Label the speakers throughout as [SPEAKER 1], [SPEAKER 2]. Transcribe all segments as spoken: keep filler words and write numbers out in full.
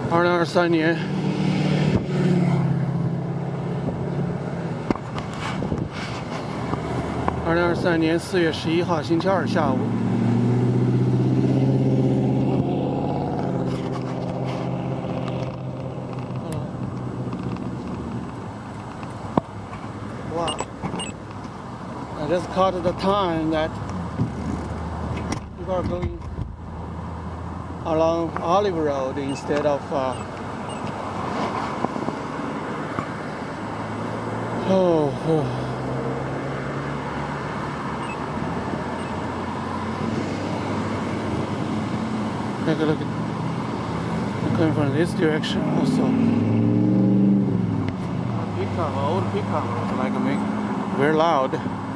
[SPEAKER 1] 二零二三年二零二三年四月十一号星期二下午。Wow! I just caught the time that people are going along Olive Road instead of uh, oh, oh. Take a look at coming from this direction also. Pickup, old pickup, like make very loud.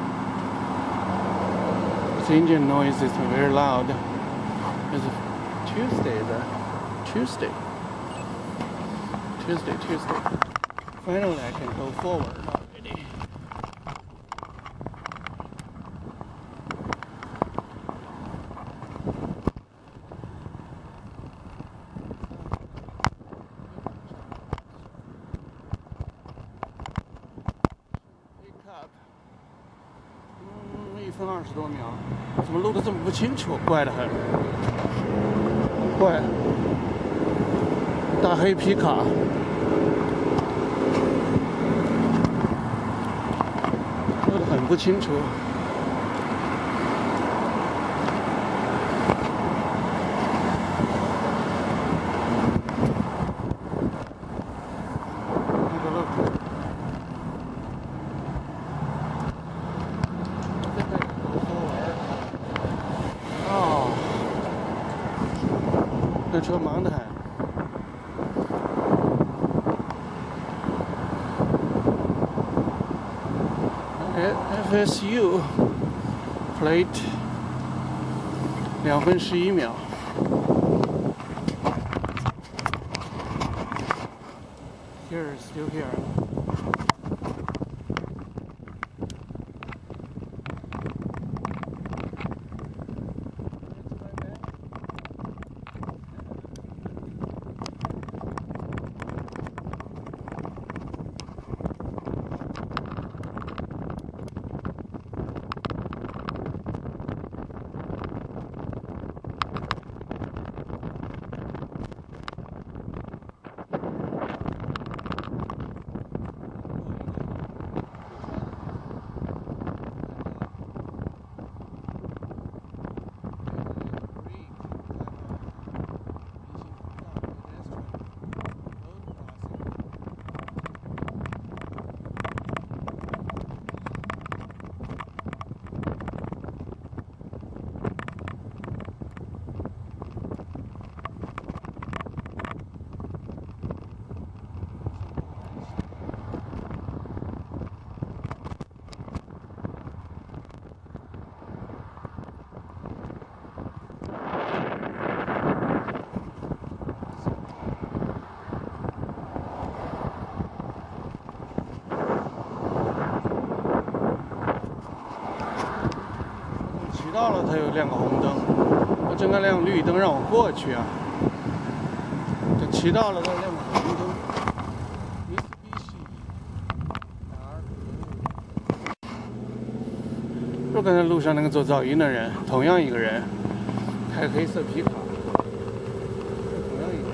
[SPEAKER 1] The engine noise is very loud. It's Tuesday, the Tuesday, Tuesday, Tuesday. Finally, I can go forward already. Pick up. 嗯，一分二十多秒，怎么录得这么不清楚？怪得很。怪，大黑皮卡，录得很不清楚。这车忙得很。F S U plate 两分十一秒。Here, still here.到了，它又亮个红灯，它正该亮绿灯让我过去啊。这骑到了，它亮个红灯。就刚才路上那个做噪音的人，同样一个人，开黑色皮卡，同样一个人。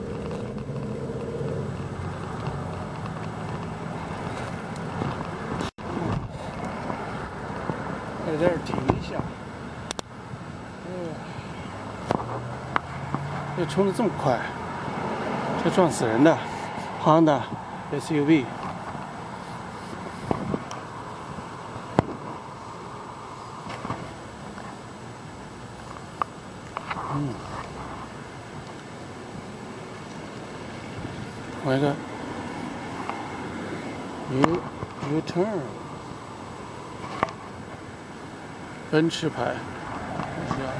[SPEAKER 1] 在这儿停一下。 这冲得这么快，这撞死人的 Honda S U V。嗯，我一个 U U turn， 奔驰牌，是啊。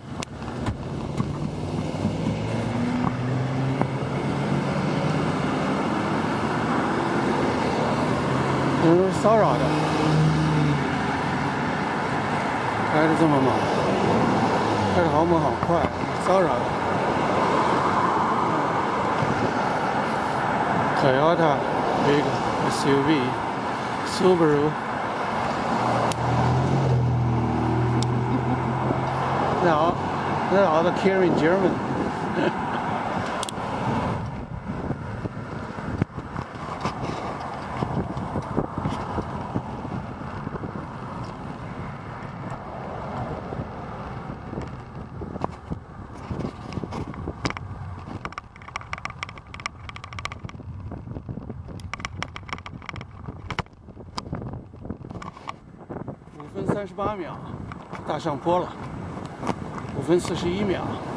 [SPEAKER 1] 有人骚扰的，开得这么猛，开得好猛好快，骚扰的。 Toyota big S U V, Subaru. Now, they're all carrying German. 五分三十八秒，大上坡了。五分四十一秒。